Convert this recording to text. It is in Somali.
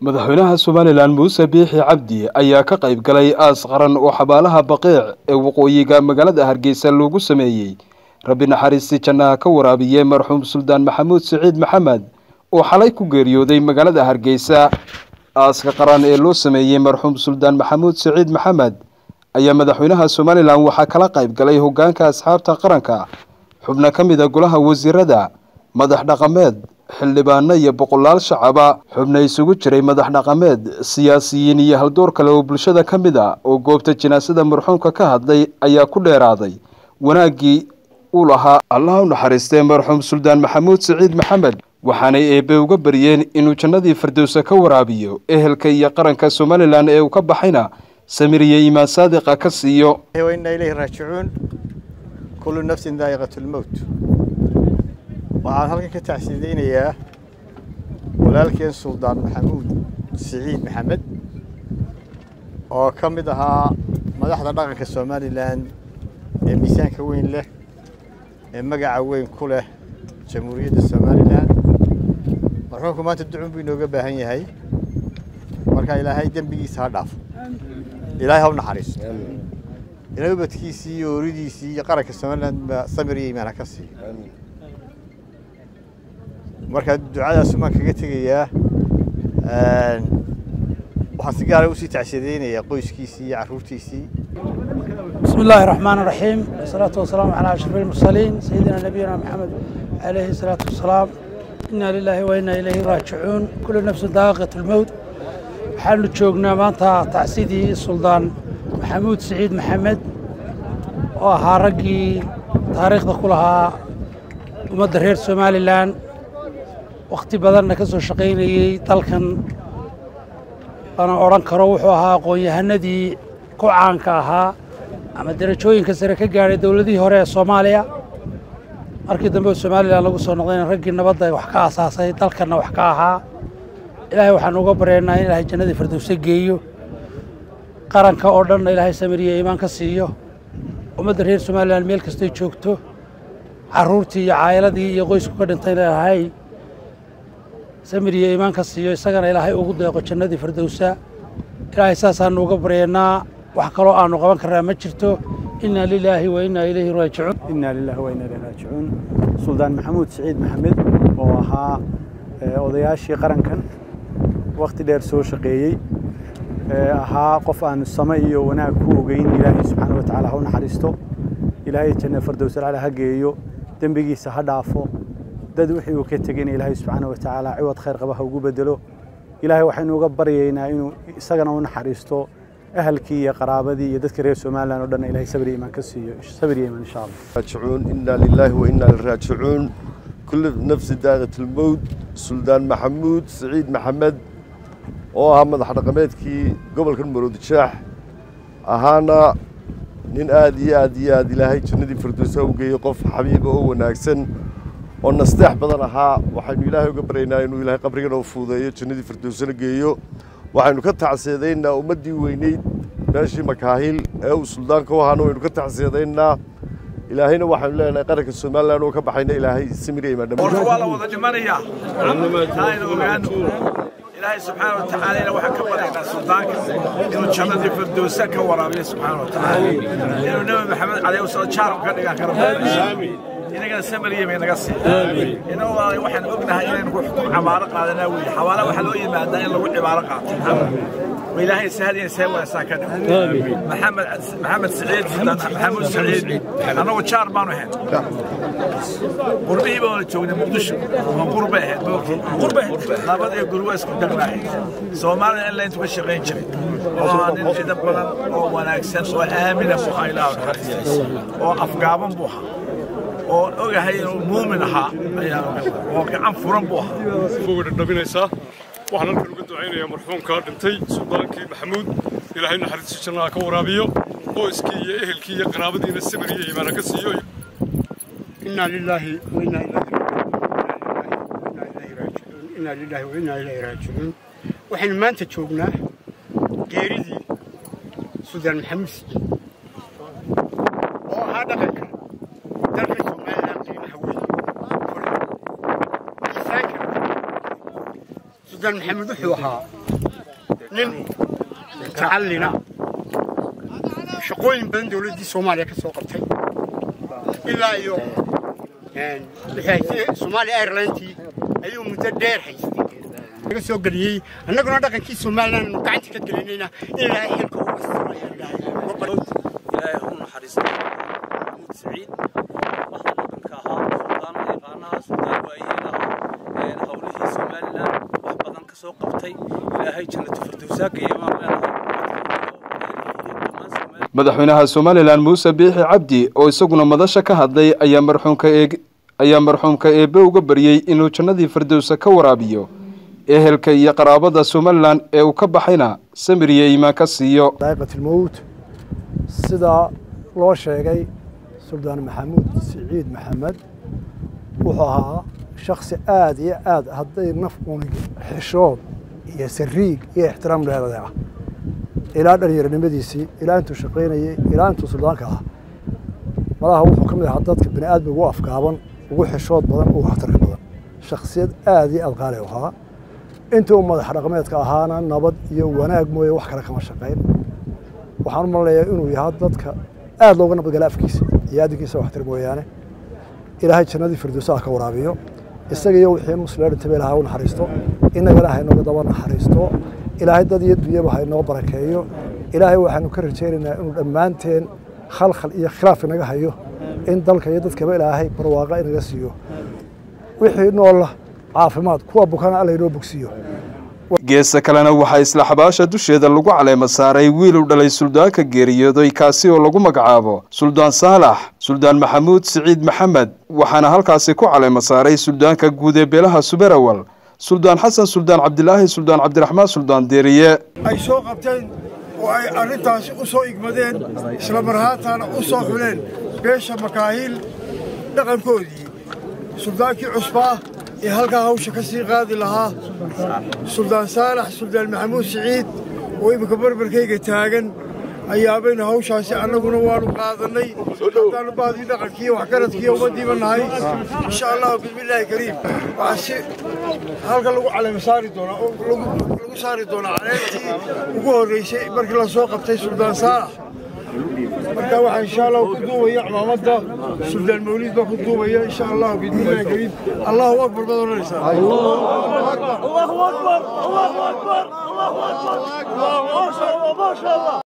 madaxweynaha Somaliland Muuse Biixi Cabdi ayaa ka qayb galay aas qaran oo xabaalaha Baqiic ee waqooyiga magaalada Hargeysa loogu sameeyay Rabbi naxariisti jannaha ka waraabiyay marxuum Suldaan Maxamuud Siciid Maxamed oo xalay ku geeriyooday magaalada Hargeysa. aaska qaran ee loo sameeyay marxuum Suldaan Maxamuud Siciid Maxamed ayaa madaxweynaha Somaliland waxa kala qayb galay hoggaanka asxaabta qaranka xubno ka mid ah golaha wasiirada madax dhaqameed xildhibaano iyo boqolaal shacaba xubno isugu jiray madax dhaqameed siyaasiyiin iyo haldoor kale oo bulshada ka mid ah oo goobta jinaasada marxuumka ka hadlay ayaa ku dheeraaday wanaagii uu lahaa Allah u naxariistay marxuum Suldaan Maxamuud Siciid Maxamed waxaanay eebbe uga bariyeen inuu jannadii firdawsa ka waraabiyo ehelka iyo qaranka Somaliland ee uu ka baxayna samiriye iimaan saadiqa ka siiyo. وإنا إليه راجعون كل نفس ذائقة الموت waxaan halkan ka tacsiideynayaa walaalkeen Suldaan Maxamuud Siciid Maxamed oo ka mid ahaa madaxda dhaqanka Somaliland ee miisaanka weyn leh ee magaca weyn ku leh jamhuuriyadda Somaliland marxuumku maanta ducun buu inooga baahan yahay marka Ilaahay dambigiisa ha dhaafo Ilaahay ha u naxariisto Ilaahay badkiisii iyo ooridiisii iyo qaranka Somaliland samir iyo iimaan ka siiyo marka ducadaas ma kaga tagayaa waxaan si gaar ah u sii tacsiideynayaa qoyskiisii iyo carruurtiisii. بسم الله الرحمن الرحيم والصلاة والسلام على أشرف المرسلين سيدنا نبينا محمد عليه الصلاة والسلام. إنا لله وإنا إليه راجعون كل نفس ذائقة الموت. حال جوجنا مانتا تعسيدي السلطان محمود سعيد محمد وهارجي تاريخ كلها ومدرير سوماليلاند waqti badanna ka soo shaqeynayay dalkan ana oran karo wuxuu ahaa aqoon-yahanadii ku caanka ahaa ama darajooyinka sare ka gaaray dawladihii hore ee Soomaaliya markii dambe Somaliland lagu soo noqday raggii nabadda wax ka aasaasay dalkana wax ka ahaa Ilaahay waxaan uga bareenaa in Ilaahay jannadii firdawsa geeyo qaranka oo dhan Ilaahay samiriye iimaan ka siiyo ummadda reer Somaliland meel kasta ay joogto carruurtii iyo caayiladii iyo qoysku ka dhintay Ilaahay samiriye iimaan ka siiyo isagana Ilaahay ugu deeqo jannadii firdawsa Ilaahay saasaan uga bareenaa wax kale oo aanu qaban karnaa ma jirto inna lillahi wa inna ilayhi raaji'uun. inna lillahi wa inna ilayhi raaji'uun. Suldaan Maxamuud Siciid Maxamed oo ahaa odayaashii qarankan waqti dheer soo shaqeeyay ahaa qof aan samay iyo wanaag ku ogeyn Ilaahay subhanahu wa ta'ala ha u naxariisto Ilaahay jannada firdawsa ha geeyo dambigiisa ha dhaafo dad wixii uu ka tagay Ilaahay subhanahu wa ta'ala ciwad khayr qaba ha ugu bedelo Ilaahay waxaynu uga baryeynaa inuu isagana u naxariisto ahalkii iyo qaraabadii iyo dadka reer Somaliland oo dhan Ilaahay sabir iimaan ka siiyo sabir iimaan insha Allah. راجعون إنا لله وإنا إليه راجعون كل نفس ذائقة الموت سلطان محمود سعيد محمد oo ah madax dhaqameedkii gobolka Maroodi Jeex ahaana nin aad Ilaahay jannadii firdawsa u geeyo qof xabiib oo wanaagsan oo nasteex badan ahaa waxaynu Ilaahay uga bareenaa inuu Ilaahay qabriga u fuudeeyo jannadii firdawsa geeyo waxaynu ka tacsiideynaa ummadii weyneyd meeshii makaahil ee uu suldaanka u ahaana waynu ka tacsiideynaa ilaahayna waxaanu leenahay qaranka Somaliland oo ka baxayna Ilaahay samiriye iimaan dhamaan wala wada dhimanaya Ilaahay subhanahu wa ta'ala waxa ka bareynaa suldaanka inuu jannadii firdawsa ka waraabiyo subhanahu wa ta'ala inuu nabi maxamed calayhi salaam ka dhigan karo inaga samiriye iimaan naga sii inuu waxaan ognahay inaynu ku xukum cibaaro qaadanaa wiil xawaala waxa loo yimaadaa in lagu cibaaro qaato وإلهي سهل يسوي ساكن محمد سعيد محمود سعيد أنا وشار ما نهين قربي بقول توني مقدش قربه لا بدي يقولوا اسكت دقناي سومالي إلا أنتوا بشغين شيء وأنا جدا بدن وأنا أكسر وآمن بوها إلى وأفقابهم بوها وأوجه مؤمنها وكأن فرن بوها فوق النبي نسا waxaan halkan uga duceynayaa marxuumka dhintay Suldaankii Maxamuud Ilaahay naxariistiisa jannaha ka waraabiyo qoyskii iyo ehelkii iyo qaraabadiina samiriye iimaan ka siiyo. inna lillahi wa inna ilayhi raaji'uun waxaan maanta joognaa geeridii Suldaan Maxamuud Siciid oo ahaa dhaqanka dalka Somaliland qiimaha weyn سلطان محمد وحوها nin tacallina shaqooyin badan dowladdii Soomaaliya ka soo qabtay ilaa iyo Soomaaliya Airlines ayuu muddo dheer haystay laga soo galiyay annaguna dhaqankii Soomaaliland gacanta ka gelinayna ilaa xilka uu wasaaray ilaahay uu naxariisto Maxamuud Saciid waxa dhaqanka ahaa Suldaan yaqaanaha Suldaan waayeen hawlihii Soomaaliland wax badan ka soo qabtay ilaahay jannatu firdawsa geeyay madaxweynaha Soomaaliland Muuse Biixi Cabdi oo isaguna madasha ka hadlay ayaa marxuumka eebe uga bariyay inuu jannadii firdawsa ka waraabiyo ehelka iyo qaraabada Soomaaliland ee uu ka baxayna samiriye iimaan ka siiyo daaqitul mawt sida loo sheegay Suldaan Maxamuud Saciid Maxamed wuxuu ahaa shakhsi aad iyo aad hadday naf xishood iyo sariig iyo ixtiraam leedahay ilaa dhalinyaronimadiisii ilaa intuu shaqaynayay ilaa intuu suldaanka ah malaha wuxuu ka mid ahaa dadka bini aadmiga ugu afgaaban ugu xishood badan ugu waxtarka badan shakhsiyad aad iyo aad qaali u ahaa intuu madax dhaqameedka ahaana nabad iyo wanaag mooye wax kale kama shaqayn waxaan u maleynayaa inuu yahay dadka aad looga nabadgala afkiisa iyo aadinkiisa waxtar mooyaane ilaahay jannadii firdawsa ka waraabiyo isaga iyo wixii muslimiin inta ilaahay u naxariisto inagana hayno daba naxariisto ilaahay dad iyo dunyaba hayno barakeeyo ilaahay waxaanu ka rajaynaynaa inuu dhammaanteen khalkhal iyo khilaaf inaga hayo in dalka iyo dadkaba ilaahay barwaaqa inaga siiyo wixii nool caafimaad kuwa bukana alla inoo bogsiyo geesa kalena waxaa isla xabaasha dusheeda lagu caleema saaray wiil u dhalay suldaanka geeriyooday kaasi oo lagu magacaabo Suldaan Saalax Suldaan Maxamuud Saciid Maxamed waxaana halkaasi ku caleema saaray suldaanka guud ee beelaha Subarawal Suldaan Xasan Suldaan Cabdilaahi Suldaan Cabdiraxmaan Suldaan Deeriye ay soo qabteen oo ay arintaasi u soo igmadeen isla marhaataana u soo xuleen beesha makaahil dhaqankoodii suldaankii cusbaa ee halkaa hawsha ka sii qaadi lahaa Suldaan Saalax Suldaan Maxamuud Saciid oo imika barbarkayga taagan ayaabayna hawshaasi annaguna waanu qaadanay haddaanu baadii dhaqankii wax garadkii ummadiiba nahay insha allah bismillaahi kariim waxaa si halka lagu caleema saari doonaa oo lagu saari doonaa caleentii ugu horreysay markii la soo qabtay Suldaan Saalax marka waxaa insha allah ku duubaya cimaamadda Suldaan Mawlid baa ku duubaya insha allah bismillaahi kariim allahu akbar baad oranaysaa allahu akbar allahu akbar allahu akbar allahu akbar allahu akbar ma sha allah